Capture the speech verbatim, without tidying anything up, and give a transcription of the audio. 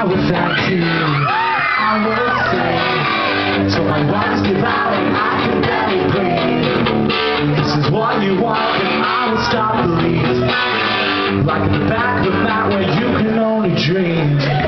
will thank you. I will sing till my lungs give out and I can barely breathe. This is what you want, and I will stop believing. Like in the back of a mat where you can only dream.